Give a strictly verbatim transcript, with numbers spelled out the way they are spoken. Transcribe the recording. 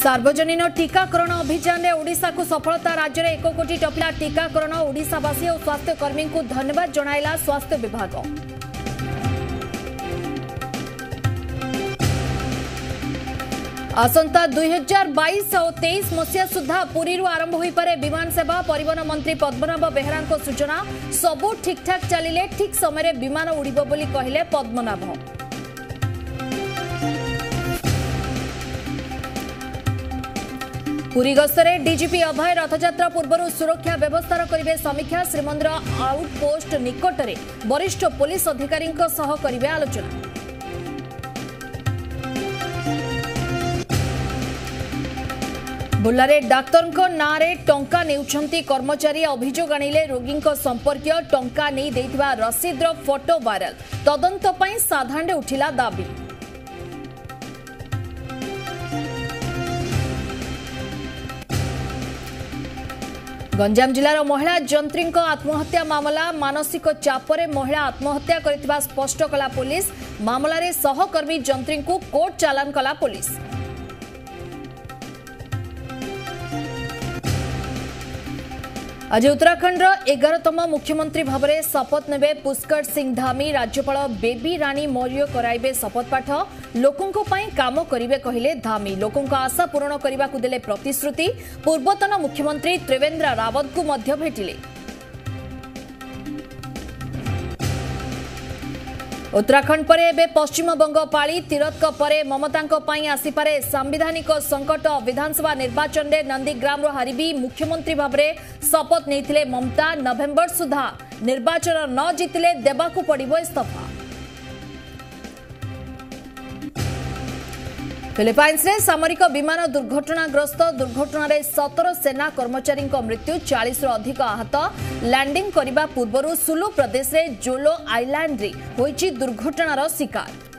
सार्वजनीन टीकाकरण अभियान में ओडिशा को सफलता। राज्य में एक कोटी टपिला टीकाकरण। ओडिशावासी और स्वास्थ्यकर्मी को धन्यवाद जणाइला स्वास्थ्य विभाग। आसंता दुई हजार बाईस और तेईस मसीहा सुधा पुरी आरंभ हो पारे विमान सेवा। परिवहन मंत्री पद्मनाभ बेहरा सूचना। सबू ठीक ठाक चलिले ठीक समय विमान उड़िब बोली कहले पद्मनाभ। पुरी गस्तरे डीजीपी अभय रथयात्रा पूर्व सुरक्षा व्यवस्था करेंगे समीक्षा। श्रीमंदिर आउटपोस्ट निकट में वरिष्ठ पुलिस अधिकारी करेंगे आलोचना। बुर्लारे डाक्तर नारे टंका नेउछंती कर्मचारी। अभियोग आनिले रोगी संपर्कीय। टंका नहीं देथिबा रसीदर फोटो वायरल। तदंत पई साधारण उठिला दाबी। गंजाम जिलार महिला जंत्री आत्महत्या मामला। मानसिक चापरे महिला आत्महत्या करथिबा स्पष्ट कला पुलिस। मामलारे सहकर्मी जंत्री को कोर्ट चालान कला पुलिस। आज उत्तराखंड एगारतम मुख्यमंत्री भाव में शपथ नेबे पुष्कर सिंह धामी। राज्यपाल बेबी रानी मौर्य कराइबे शपथ पाठ। लोकों पई काम करिवे कहिले धामी। लोकों आशा पूरण करने को देले प्रतिश्रुति। पूर्वतन मुख्यमंत्री त्रिवेंद्र रावत को मध्य भेटिले। उत्तराखंड पर एबे पश्चिम बंग पाली। तिरत्क परे ममता पई आसीपारे सांविधानिक संकट। विधानसभा निर्वाचन में नंदीग्राम हारिबी मुख्यमंत्री भाव में शपथ नहीं ममता। नवेम्बर सुधा निर्वाचन न जीतिले देबाकू पड़िबो इस्तीफा। फिलिपाइन्स रे सामरिक विमान दुर्घटनाग्रस्त। दुर्घटना रे सतर सेना कर्मचारी मृत्यु। चालीस रु अधिक आहत। लैंडिंग करने पूर्व सुलु प्रदेश रे जोलो आइलैंड रे होईची दुर्घटनार शिकार।